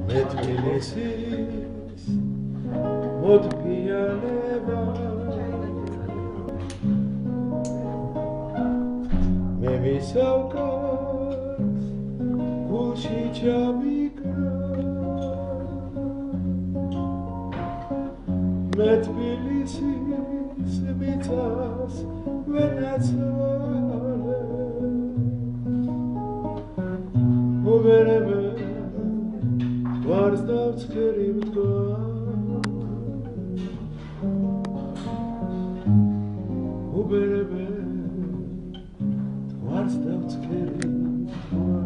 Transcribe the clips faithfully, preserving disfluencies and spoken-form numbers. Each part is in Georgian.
მე თბილისის მოთბიანება მე მისავკას გულში ჩამიკრა მე თბილისის მიწას ვენაცვალე უბერებე ვარს დავცხერი მდგა უბერებე ვარს დავცხერი მდგა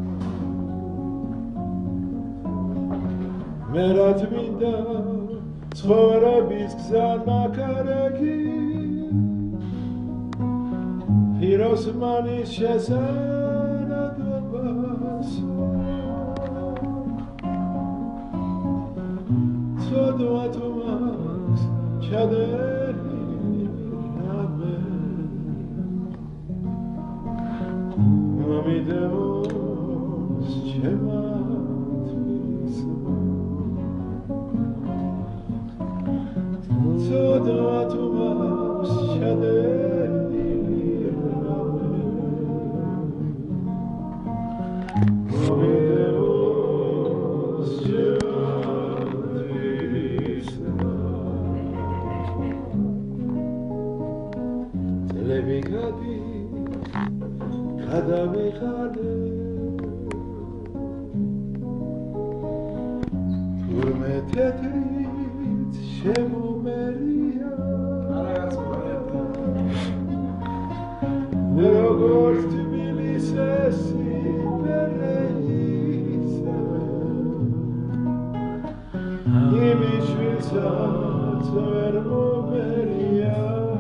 მე რა თმინდა ცხოვრების გზა ნაკარგი ფიროსმანის შესანადობას ცოდვა თუ მაქვს ჩადერი რამე მომიდევოს ჩემა თბილისმა ცოდვა თუ მაქვს ჩადერი რამე მომიდევოს ჩემა წლები გადი გადავიხადე თურმე თეთრით შემომერია როგორც თბილისესი პერეისა იმის შვილსაც ვერ მომერია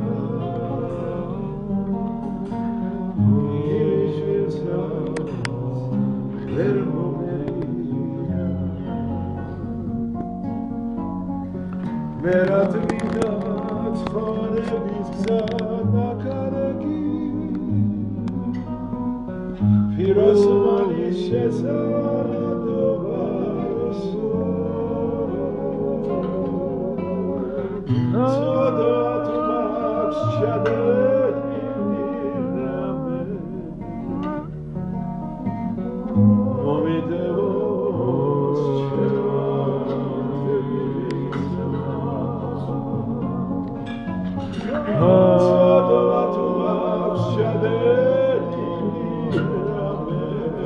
მე რა თმინდა ცხოვრების გზა ნაკარგი ფიროსმანის შესანადობას ცოდვა თუ მაქვს ჩადერი რამე მომიდევოს ჩემა ცოდვა თუ მაქვს ჩადერი რამე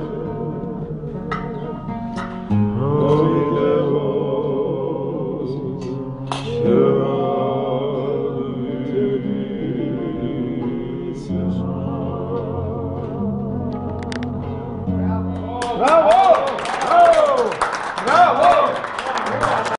მომიდევოს ჩემა Bravo! Bravo! Bravo!